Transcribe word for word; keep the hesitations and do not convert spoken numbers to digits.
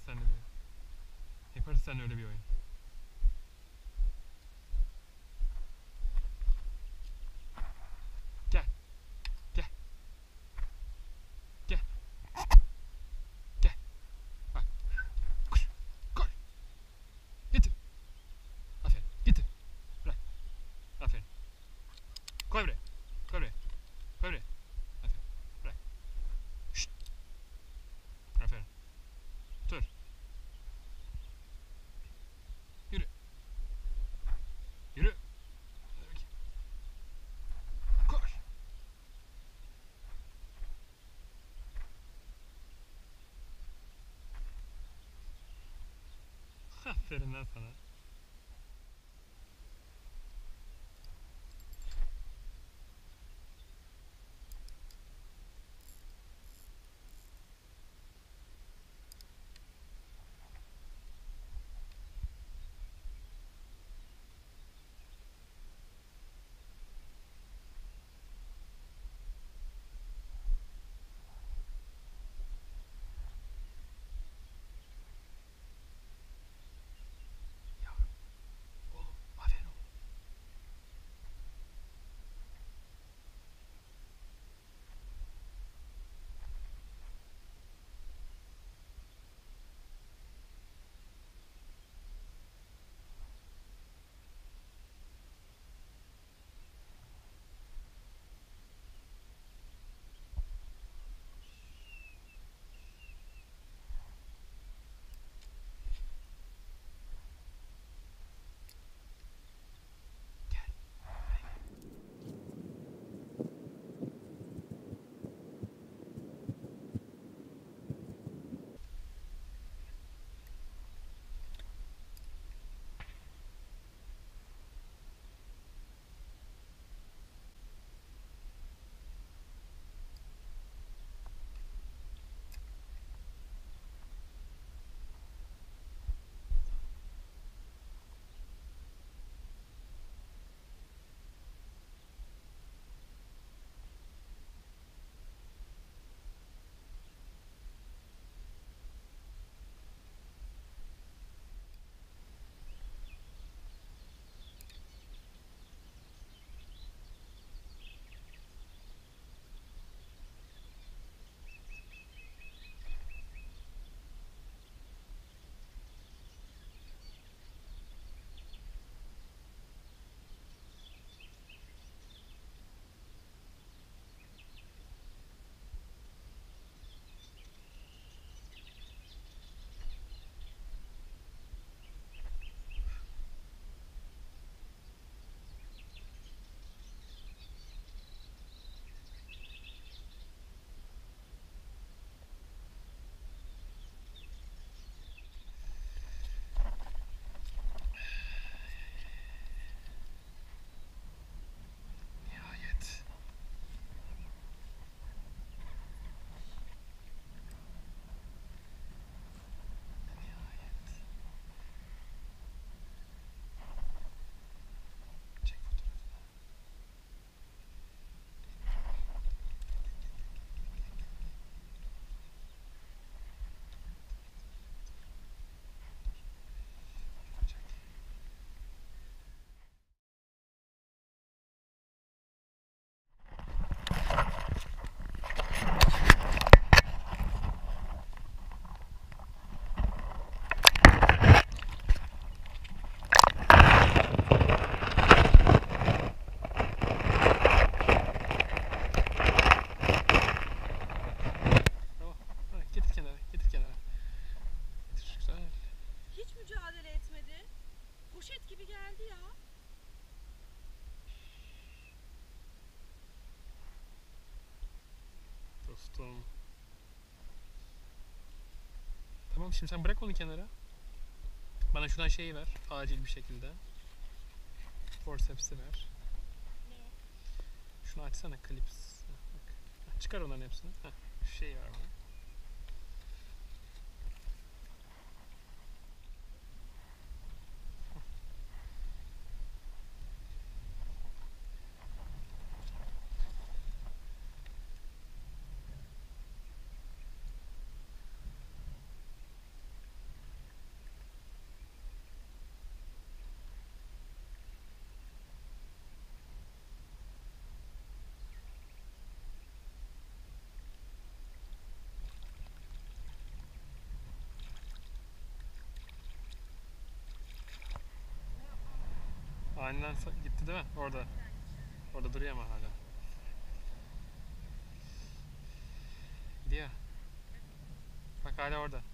seninle bir. Yaparız seninle öyle bir oyun. Gel. Gel. Gel. Gel. Bak. Koş. Koş. Getir. Aferin. Getir. Bırak. Aferin. Koy buraya. Koy buraya. Koy buraya. Aferin. Bırak. Şşt. Aferin. Dur. Yürü. Yürü. Koş. Aferin lan sana. Oğlum, aferin oğlum. Nihayet. Nihayet. Çek fotoğrafını. Çek. Tamam. Ha, getir kenara. Getir kenara. Getir. Güzel. Hiç mücadele etmedi. Poşet gibi geldi ya. Dostum. Tamam, şimdi sen bırak onu kenara. Bana şuradan şeyi ver. Acil bir şekilde. Forceps'i ver. Ne? Şunu açsana, klips. Heh, bak. Heh, çıkar onların hepsini. Heh, şu şeyi ver bana. Aniden sa- gitti değil mi? Orada. Orada duruyor ama hala. Gidiyor. Bak hala orada.